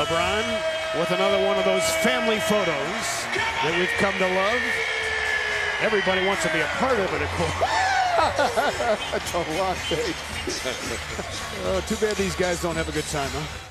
LeBron with another one of those family photos that we've come to love. Everybody wants to be a part of it, of course. That's a lot, babe. Oh, too bad these guys don't have a good time, huh?